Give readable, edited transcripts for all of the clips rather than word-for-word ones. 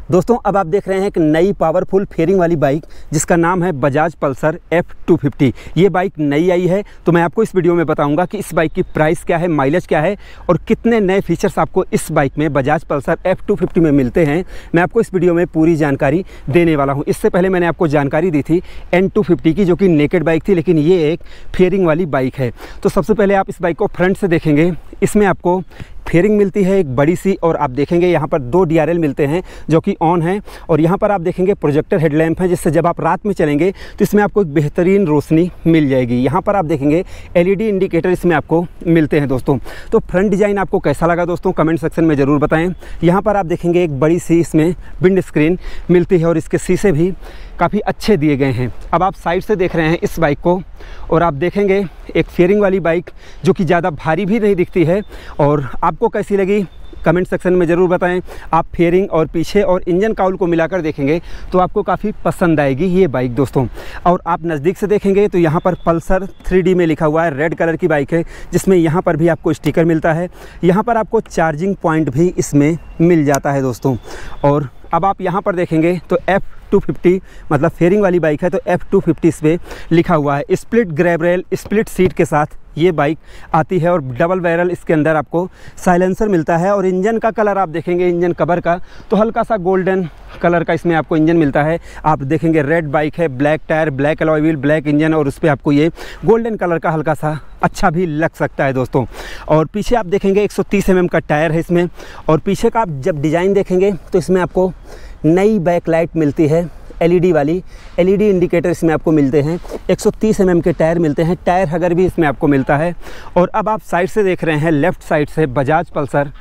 दोस्तों अब आप देख रहे हैं एक नई पावरफुल फेयरिंग वाली बाइक जिसका नाम है बजाज पल्सर F250। ये बाइक नई आई है तो मैं आपको इस वीडियो में बताऊंगा कि इस बाइक की प्राइस क्या है, माइलेज क्या है और कितने नए फीचर्स आपको इस बाइक में बजाज पल्सर F250 में मिलते हैं। मैं आपको इस वीडियो में पूरी जानकारी देने वाला हूँ। इससे पहले मैंने आपको जानकारी दी थी N250 की, जो कि नेकेड बाइक थी, लेकिन ये एक फेयरिंग वाली बाइक है। तो सबसे पहले आप इस बाइक को फ्रंट से देखेंगे। इसमें आपको फेयरिंग मिलती है एक बड़ी सी, और आप देखेंगे यहाँ पर 2 DRL मिलते हैं जो कि ऑन है, और यहाँ पर आप देखेंगे प्रोजेक्टर हेडलैम्प है, जिससे जब आप रात में चलेंगे तो इसमें आपको एक बेहतरीन रोशनी मिल जाएगी। यहाँ पर आप देखेंगे LED इंडिकेटर इसमें आपको मिलते हैं दोस्तों। तो फ्रंट डिज़ाइन आपको कैसा लगा दोस्तों, कमेंट सेक्शन में ज़रूर बताएं। यहाँ पर आप देखेंगे एक बड़ी सी इसमें विंड स्क्रीन मिलती है और इसके शीशे भी काफ़ी अच्छे दिए गए हैं। अब आप साइड से देख रहे हैं इस बाइक को, और आप देखेंगे एक फेयरिंग वाली बाइक जो कि ज़्यादा भारी भी नहीं दिखती है। और आपको कैसी लगी कमेंट सेक्शन में ज़रूर बताएं। आप फेयरिंग और पीछे और इंजन काउल को मिलाकर देखेंगे तो आपको काफ़ी पसंद आएगी ये बाइक दोस्तों। और आप नज़दीक से देखेंगे तो यहाँ पर पल्सर 3D में लिखा हुआ है, रेड कलर की बाइक है, जिसमें यहाँ पर भी आपको स्टिकर मिलता है। यहाँ पर आपको चार्जिंग पॉइंट भी इसमें मिल जाता है दोस्तों। और अब आप यहाँ पर देखेंगे तो F250 मतलब फेयरिंग वाली बाइक है, तो F250 इस पर लिखा हुआ है। Split grab rail, split seat के साथ ये बाइक आती है, और डबल बैरल इसके अंदर आपको साइलेंसर मिलता है। और इंजन का कलर आप देखेंगे इंजन कवर का तो हल्का सा गोल्डन कलर का इसमें आपको इंजन मिलता है। आप देखेंगे रेड बाइक है, black tyre, black alloy wheel, black engine, और उस पर आपको ये गोल्डन कलर का हल्का सा अच्छा भी लग सकता है दोस्तों। और पीछे आप देखेंगे 130 mm का टायर है इसमें। और पीछे का आप जब डिज़ाइन देखेंगे तो इसमें आपको नई बैकलाइट मिलती है, LED वाली LED इंडिकेटर इसमें आपको मिलते हैं। 130 mm के टायर मिलते हैं, टायर हगर भी इसमें आपको मिलता है। और अब आप साइड से देख रहे हैं लेफ़्ट साइड से बजाज पल्सर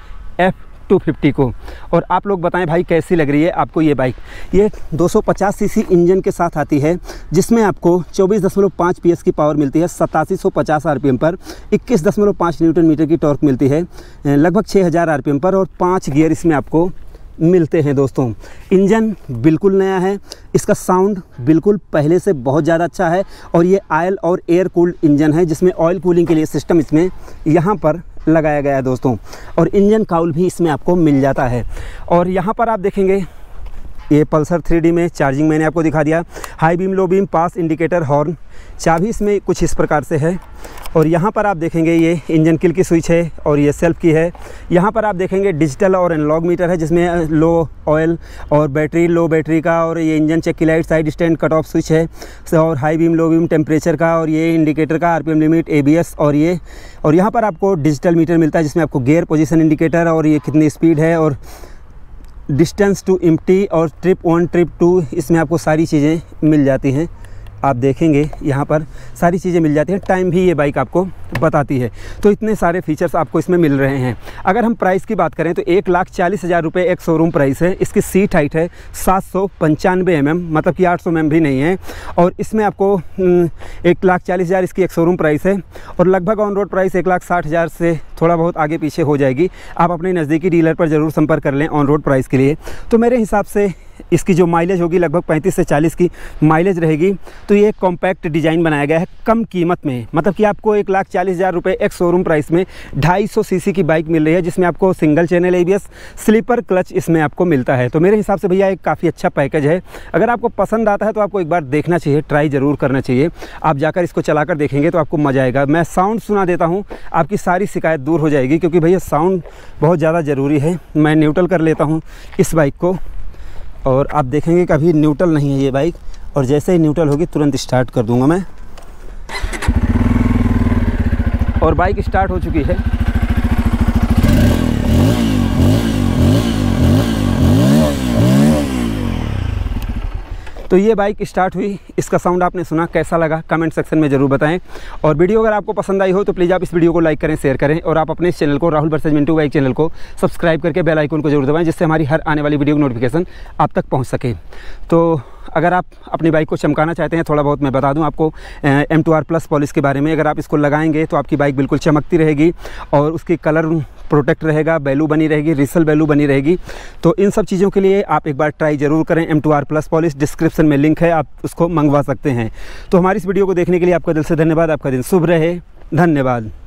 F250 को। और आप लोग बताएं भाई कैसी लग रही है आपको ये बाइक। ये 250 सीसी इंजन के साथ आती है, जिसमें आपको 24.5 PS की पावर मिलती है 8750 RPM पर, 21.5 Nm की टॉर्क मिलती है लगभग 6000 RPM पर, और 5 गियर इसमें आपको मिलते हैं दोस्तों। इंजन बिल्कुल नया है, इसका साउंड बिल्कुल पहले से बहुत ज़्यादा अच्छा है। और ये ऑयल और एयर कूल्ड इंजन है, जिसमें ऑयल कूलिंग के लिए सिस्टम इसमें यहाँ पर लगाया गया है दोस्तों। और इंजन काउल भी इसमें आपको मिल जाता है। और यहाँ पर आप देखेंगे ये पल्सर 3D में चार्जिंग मैंने आपको दिखा दिया। High beam, low beam, pass indicator, horn, चाबी इसमें कुछ इस प्रकार से है। और यहाँ पर आप देखेंगे ये इंजन किल की स्विच है, और ये सेल्फ की है। यहाँ पर आप देखेंगे डिजिटल और एनालॉग मीटर है, जिसमें लो ऑयल और बैटरी, लो बैटरी का, और ये इंजन चेक की light, side stand, cut off switch है, और high beam, low beam, temperature का, और ये इंडिकेटर का, RPM लिमिट, ABS, और यहाँ पर आपको डिजिटल मीटर मिलता है, जिसमें आपको गियर पोजीशन इंडिकेटर, और ये कितनी स्पीड है, और डिस्टेंस टू एम्प्टी, और ट्रिप 1 ट्रिप 2 इसमें आपको सारी चीज़ें मिल जाती हैं। आप देखेंगे यहाँ पर सारी चीज़ें मिल जाती हैं। टाइम भी ये बाइक आपको बताती है। तो इतने सारे फीचर्स आपको इसमें मिल रहे हैं। अगर हम प्राइस की बात करें तो 1,40,000 रुपये एक शोरूम प्राइस है। इसकी सीट हाइट है 795 mm, मतलब कि 800 mm भी नहीं है। और इसमें आपको 1,40,000 इसकी एक शोरूम प्राइस है, और लगभग ऑन रोड प्राइस 1,60,000 से थोड़ा बहुत आगे पीछे हो जाएगी। आप अपने नज़दीकी डीलर पर ज़रूर संपर्क कर लें ऑन रोड प्राइस के लिए। तो मेरे हिसाब से इसकी जो माइलेज होगी लगभग 35 से 40 की माइलेज रहेगी। तो ये कॉम्पैक्ट डिज़ाइन बनाया गया है कम कीमत में, मतलब कि आपको 1,40,000 रुपये एक शोरूम प्राइस में 250 सीसी की बाइक मिल रही है, जिसमें आपको single channel ABS, slipper clutch इसमें आपको मिलता है। तो मेरे हिसाब से भैया एक काफ़ी अच्छा पैकेज है। अगर आपको पसंद आता है तो आपको एक बार देखना चाहिए, ट्राई ज़रूर करना चाहिए। आप जाकर इसको चलाकर देखेंगे तो आपको मज़ा आएगा। मैं साउंड सुना देता हूँ, आपकी सारी शिकायत दूर हो जाएगी, क्योंकि भैया साउंड बहुत ज़्यादा ज़रूरी है। मैं न्यूट्रल कर लेता हूँ इस बाइक को, और आप देखेंगे कभी न्यूट्रल नहीं है ये बाइक, और जैसे ही न्यूट्रल होगी तुरंत स्टार्ट कर दूंगा मैं। और बाइक स्टार्ट हो चुकी है। तो ये बाइक स्टार्ट हुई, इसका साउंड आपने सुना, कैसा लगा कमेंट सेक्शन में ज़रूर बताएं। और वीडियो अगर आपको पसंद आई हो तो प्लीज़ आप इस वीडियो को लाइक करें, शेयर करें, और आप अपने इस चैनल को Rahul versus Mintu bike channel को सब्सक्राइब करके बेल आइकन को जरूर दबाएं, जिससे हमारी हर आने वाली वीडियो की नोटिफिकेशन आप तक पहुँच सके। तो अगर आप अपनी बाइक को चमकाना चाहते हैं, थोड़ा बहुत मैं बता दूं आपको M2R प्लस पॉलिश के बारे में। अगर आप इसको लगाएंगे तो आपकी बाइक बिल्कुल चमकती रहेगी, और उसकी कलर प्रोटेक्ट रहेगा, वैल्यू बनी रहेगी, रीसेल वैल्यू बनी रहेगी। तो इन सब चीज़ों के लिए आप एक बार ट्राई ज़रूर करें। M2R प्लस पॉलिश डिस्क्रिप्शन में लिंक है, आप उसको मंगवा सकते हैं। तो हमारी इस वीडियो को देखने के लिए आपका दिल से धन्यवाद। आपका दिन शुभ रहे। धन्यवाद।